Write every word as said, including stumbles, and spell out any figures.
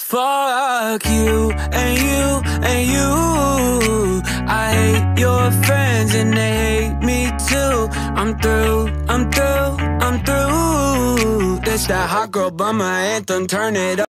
Fuck you and you and you. I hate your friends and they hate me too. I'm through, I'm through, I'm through. This that hot girl bummer anthem, turn it up.